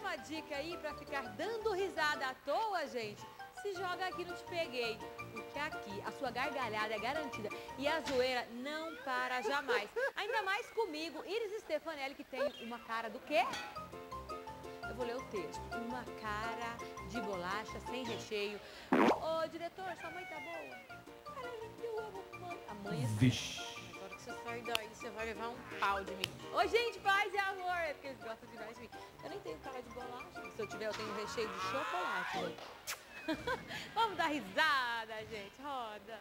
uma dica aí pra ficar dando risada à toa, gente? Se joga aqui no Te Peguei, porque aqui a sua gargalhada é garantida e a zoeira não para jamais. Ainda mais comigo, Iris Stefanelli, que tem uma cara do quê? Eu vou ler o texto. Uma cara de bolacha sem recheio. Ô, diretor, sua mãe tá boa? Eu amo mãe. A mãe é assim. Vixe. Agora que você sai daí, você vai levar um pau de mim. Ô, gente, paz e amor. É porque eles gostam demais de mim. Eu nem tenho cara de bolacha. Se eu tiver, eu tenho recheio de chocolate. Né? Vamos dar risada, gente. Roda.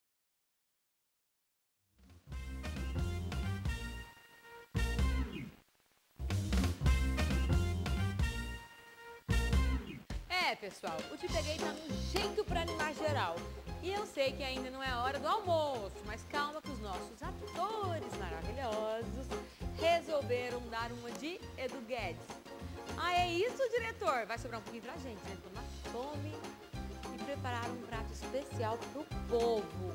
É, pessoal, o Te Peguei tá num jeito pra animar geral. E eu sei que ainda não é hora do almoço, mas calma que os nossos atores maravilhosos resolveram dar uma de Edu Guedes. Ah, é isso, diretor? Vai sobrar um pouquinho pra gente, né? Tomar fome e preparar um prato especial pro povo.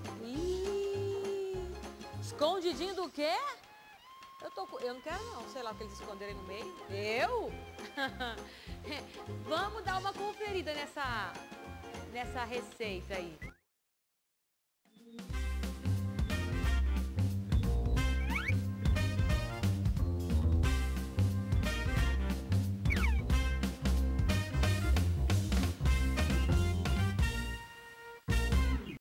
Escondidinho do quê? Eu não quero não, sei lá o que eles esconderam aí no meio. Eu? Vamos dar uma conferida nessa receita aí.